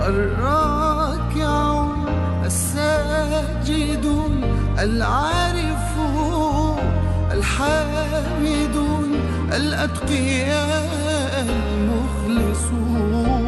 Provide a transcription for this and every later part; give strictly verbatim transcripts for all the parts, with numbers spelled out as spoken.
الراكعون الساجدون العارفون الحامدون الأتقياء المخلصون.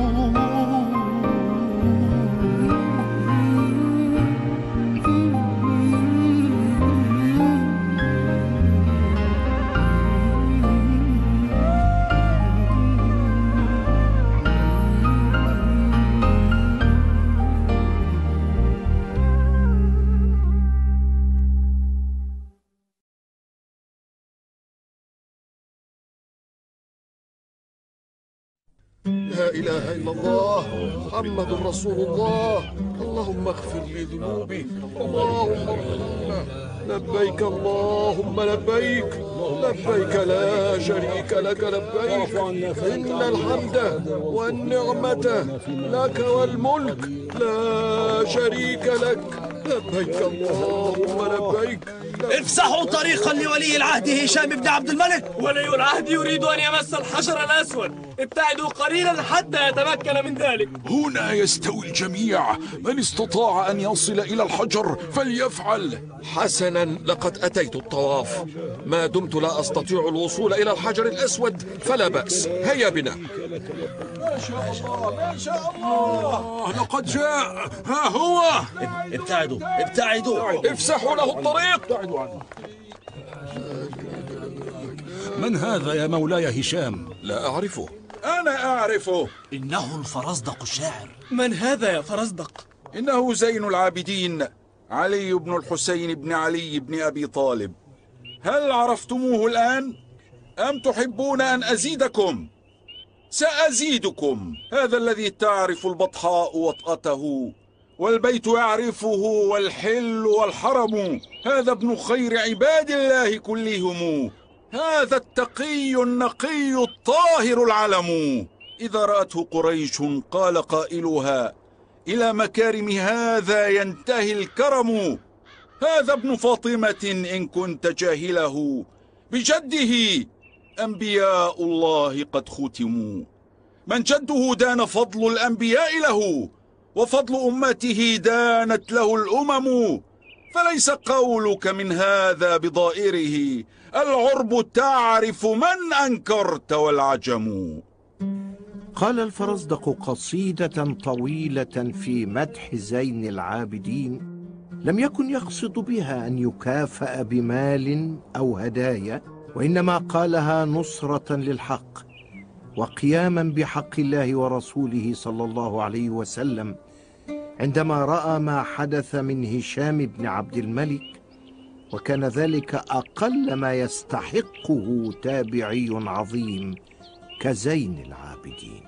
لا إله إلا الله محمد رسول الله. اللهم اغفر لي ذنوبي، اللهم ارحمنا. لبيك اللهم لبيك، لبيك لا شريك لك لبيك، إن الحمد والنعمة لك والملك لا شريك لك. لبيك اللهم لبيك. افسحوا طريقا لولي العهد هشام بن عبد الملك. ولي العهد يريد أن يمس الحجر الأسود، ابتعدوا قليلا حتى يتمكن من ذلك. هنا يستوي الجميع، من استطاع أن يصل إلى الحجر فليفعل. حسنا، لقد أتيت الطواف، ما دمت لا أستطيع الوصول إلى الحجر الأسود فلا بأس، هيا بنا. ما شاء الله ما شاء الله، لقد جاء، ها هو. ابتعدوا ابتعدوا، افسحوا له الطريق. من هذا يا مولاي هشام؟ لا أعرفه. أنا أعرفه، إنه الفرزدق الشاعر. من هذا يا فرزدق؟ إنه زين العابدين علي بن الحسين بن علي بن أبي طالب. هل عرفتموه الآن؟ أم تحبون أن أزيدكم؟ سأزيدكم. هذا الذي تعرف البطحاء وطأته والبيت يعرفه والحل والحرم، هذا ابن خير عباد الله كلهم، هذا التقي النقي الطاهر العلم. إذا رأته قريش قال قائلها إلى مكارم هذا ينتهي الكرم. هذا ابن فاطمة إن كنت جاهله، بجده أنبياء الله قد ختموا. من جده دان فضل الأنبياء له، وفضل أمته دانت له الأمم. فليس قولك من هذا بضائره، العرب تعرف من أنكرت والعجم. قال الفرزدق قصيدة طويلة في مدح زين العابدين، لم يكن يقصد بها أن يكافأ بمال أو هدايا، وإنما قالها نصرة للحق وقياما بحق الله ورسوله صلى الله عليه وسلم، عندما رأى ما حدث من هشام بن عبد الملك، وكان ذلك أقل ما يستحقه تابعي عظيم كزين العابدين.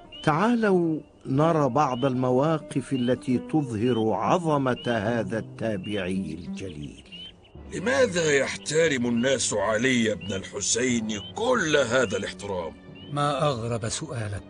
تعالوا نرى بعض المواقف التي تظهر عظمة هذا التابعي الجليل. لماذا يحترم الناس علي بن الحسين كل هذا الاحترام؟ ما أغرب سؤالك،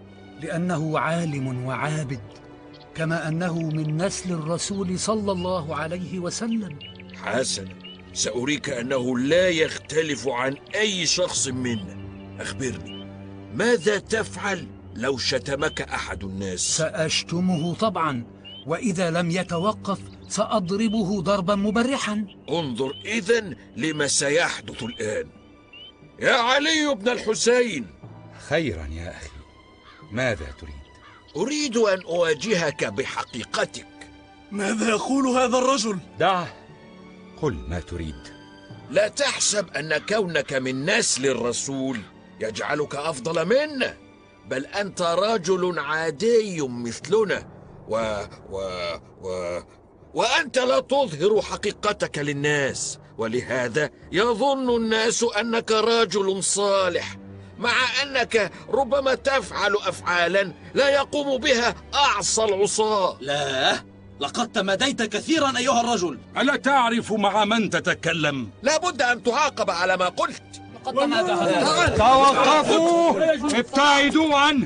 لأنه عالم وعابد، كما أنه من نسل الرسول صلى الله عليه وسلم. حسنا، سأريك أنه لا يختلف عن أي شخص منا. أخبرني، ماذا تفعل لو شتمك أحد الناس؟ سأشتمه طبعا، وإذا لم يتوقف سأضربه ضربا مبرحا. انظر إذن لما سيحدث الآن. يا علي بن الحسين. خيرا يا أخي، ماذا تريد؟ أريد أن أواجهك بحقيقتك. ماذا يقول هذا الرجل؟ دعه، قل ما تريد. لا تحسب أن كونك من نسل الرسول يجعلك أفضل منا، بل أنت رجل عادي مثلنا، و... و... و... وأنت لا تظهر حقيقتك للناس، ولهذا يظن الناس أنك رجل صالح، مع أنك ربما تفعل أفعالا لا يقوم بها أعصى العصاة. لا، لقد تماديت كثيرا أيها الرجل. ألا تعرف مع من تتكلم؟ لا بد أن تعاقب على ما قلت. لقد تمادى. توقفوا، ابتعدوا عنه.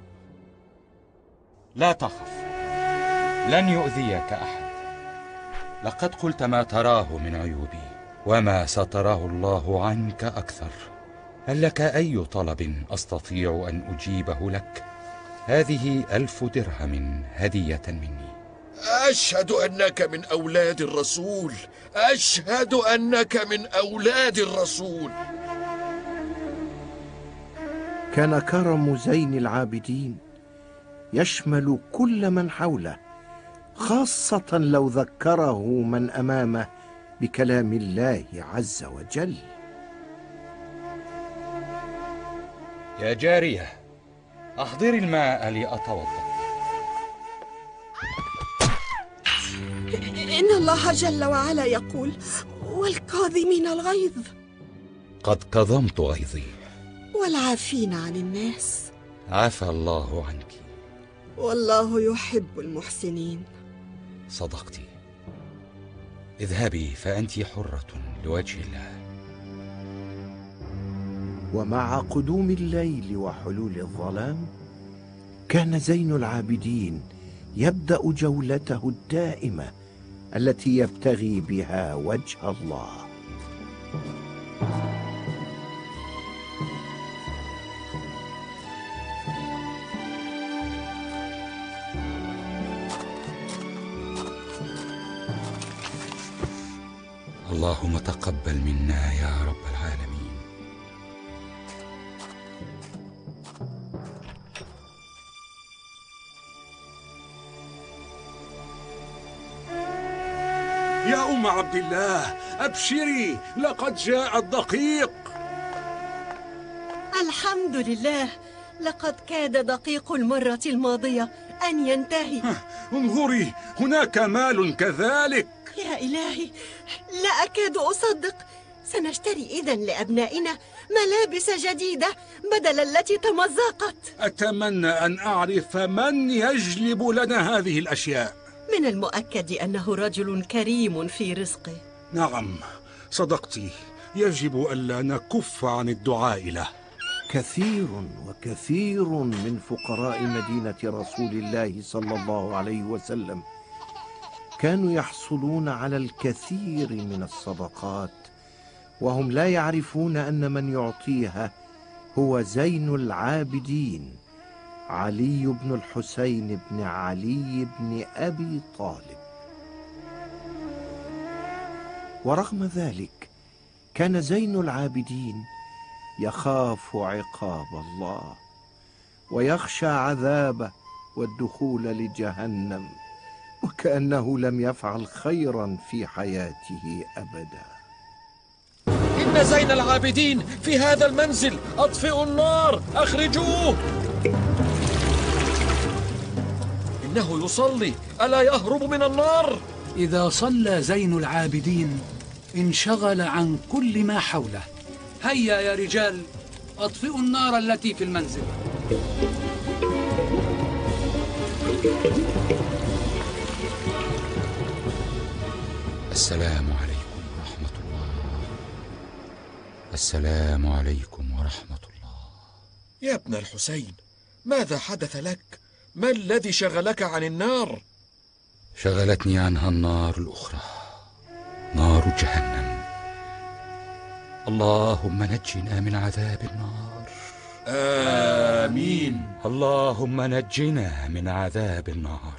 لا تخف، لن يؤذيك أحد. لقد قلت ما تراه من عيوبي، وما ستراه الله عنك أكثر. هل لك أي طلب أستطيع أن أجيبه لك؟ هذه ألف درهم هدية مني. أشهد أنك من أولاد الرسول، أشهد أنك من أولاد الرسول. كان كرم زين العابدين يشمل كل من حوله، خاصة لو ذكره من أمامه بكلام الله عز وجل. يا جارية، أحضري الماء لأتوضأ. إن الله جل وعلا يقول: والكاظمين الغيظ. قد كظمت غيظي. والعافين عن الناس. عفى الله عنك. والله يحب المحسنين. صدقتِ. اذهبي فأنت حرة لوجه الله. ومع قدوم الليل وحلول الظلام كان زين العابدين يبدأ جولته الدائمة التي يبتغي بها وجه الله. اللهم تقبل منا يا رب العالمين. يا أم عبد الله، أبشري، لقد جاء الدقيق. الحمد لله، لقد كاد دقيق المرة الماضية أن ينتهي. انظري، هناك مال كذلك. يا إلهي، لا أكاد أصدق. سنشتري إذن لأبنائنا ملابس جديدة بدل التي تمزقت. أتمنى أن أعرف من يجلب لنا هذه الأشياء. من المؤكد أنه رجل كريم في رزقه. نعم، صدقتِ، يجب ألا نكف عن الدعاء له. كثير وكثير من فقراء مدينة رسول الله صلى الله عليه وسلم كانوا يحصلون على الكثير من الصدقات، وهم لا يعرفون أن من يعطيها هو زين العابدين علي بن الحسين بن علي بن أبي طالب. ورغم ذلك كان زين العابدين يخاف عقاب الله ويخشى عذابه والدخول لجهنم، وكأنه لم يفعل خيرا في حياته أبدا. إن زين العابدين في هذا المنزل، أطفئوا النار، أخرجوه. إنه يصلي، ألا يهرب من النار؟ إذا صلى زين العابدين انشغل عن كل ما حوله. هيا يا رجال، أطفئوا النار التي في المنزل. السلام عليكم ورحمة الله. السلام عليكم ورحمة الله. يا ابن الحسين، ماذا حدث لك؟ ما الذي شغلك عن النار؟ شغلتني عنها النار الأخرى، نار جهنم. اللهم نجنا من عذاب النار. آمين. اللهم نجنا من عذاب النار.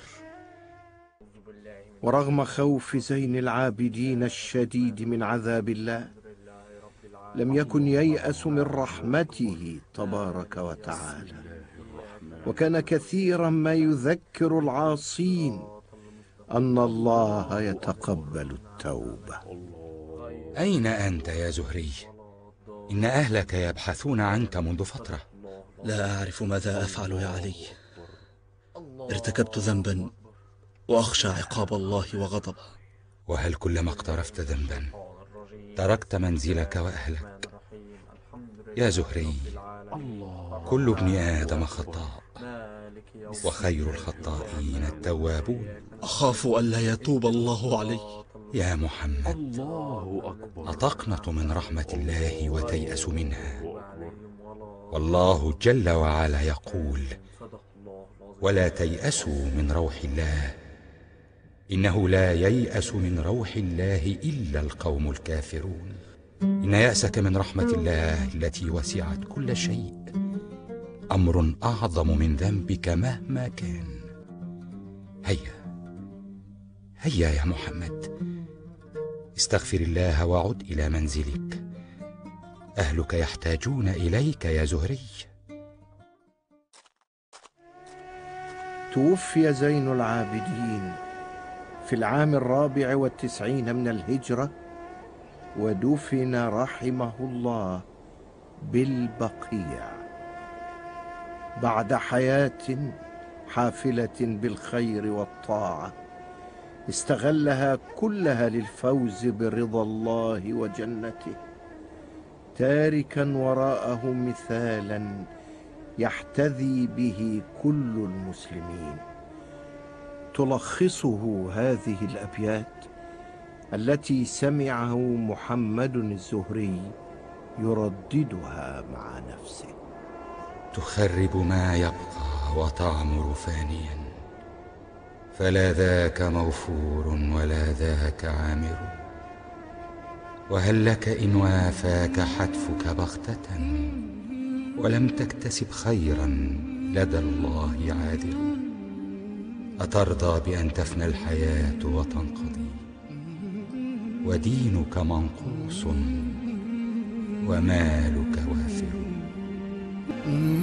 ورغم خوف زين العابدين الشديد من عذاب الله لم يكن ييأس من رحمته تبارك وتعالى، وكان كثيرا ما يذكر العاصين أن الله يتقبل التوبة. أين أنت يا زهري؟ إن أهلك يبحثون عنك منذ فترة. لا أعرف ماذا أفعل يا علي. ارتكبت ذنبا وأخشى عقاب الله وغضبه. وهل كلما اقترفت ذنبا تركت منزلك وأهلك؟ يا زهري، كل ابن آدم خطاء، وخير الخطائين التوابون. أخاف ألا يتوب الله علي. يا محمد، أتقنط من رحمة الله وتيأس منها؟ والله جل وعلا يقول: ولا تيأسوا من روح الله، إنه لا ييأس من روح الله إلا القوم الكافرون. إن يأسك من رحمة الله التي وسعت كل شيء أمر أعظم من ذنبك مهما كان. هيا هيا يا محمد، استغفر الله وعد إلى منزلك، أهلك يحتاجون إليك يا زهري. توفي زين العابدين في العام الرابع والتسعين من الهجرة، ودفن رحمه الله بالبقيع بعد حياة حافلة بالخير والطاعة استغلها كلها للفوز برضا الله وجنته، تاركا وراءه مثالا يحتذي به كل المسلمين. تلخصه هذه الأبيات التي سمعه محمد الزهري يرددها مع نفسه: تخرب ما يبقى وتعمر فانيا، فلا ذاك موفور ولا ذاك عامر، وهل لك إن وافاك حتفك بغتة، ولم تكتسب خيرا لدى الله عاذر. أترضى بأن تفنى الحياة وتنقضي، ودينك منقوص ومالك وافر؟